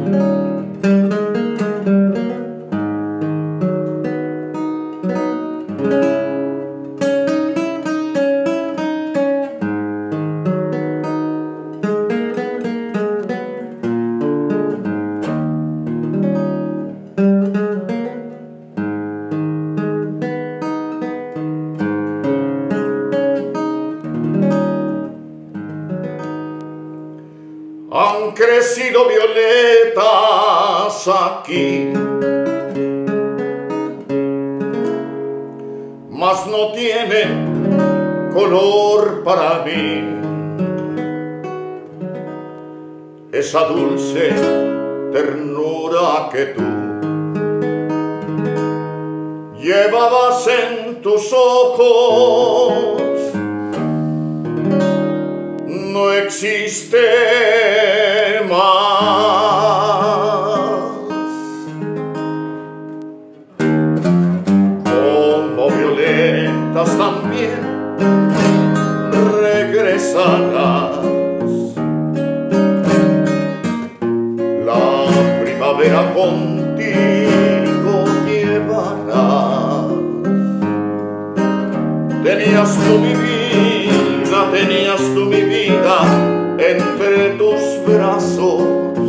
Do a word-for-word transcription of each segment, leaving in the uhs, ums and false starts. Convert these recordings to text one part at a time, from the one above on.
Han crecido violetas aquí, mas no tienen color para mí. Esa dulce ternura que tú llevabas en tus ojos no existe más. Como violetas también regresarás. La primavera contigo llevarás. Tenías tú mi vida, tenías tú mi vida entre tus brazos.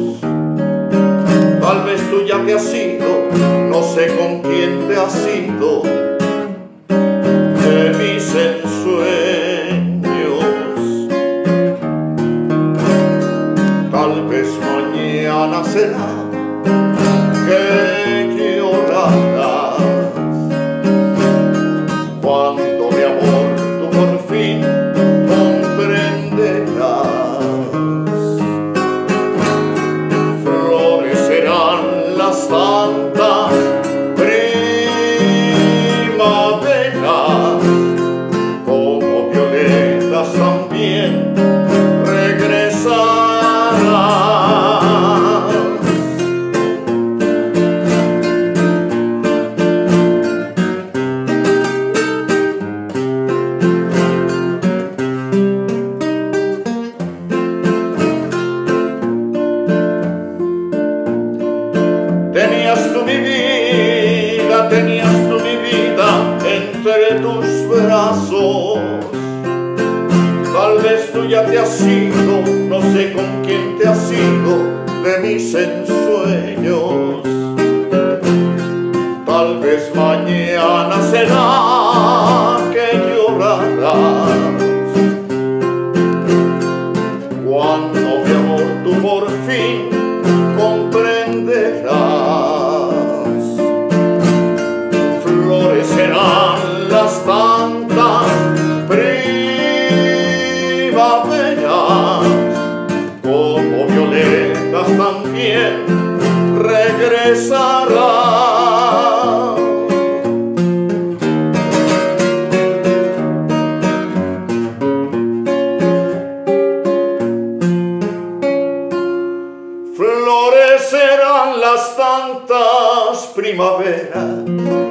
Tal vez tú ya te has ido, no sé con quién te has ido de mis ensueños. Tal vez mañana será que llorarás cuando mi amor tú por fin comprenderás. Florecerán las tantas primaveras, como violetas también regresarán. Tenías tú mi vida, tenías tú mi vida entre tus brazos. Tal vez tú ya te has ido, no sé con quién te has ido de mis ensueños. Tal vez mañana será que llorarás cuando mi amor tú por fin comprenderás. Florecerán las tantas primaveras, como violetas también regresarán. Florecerán las tantas primaveras,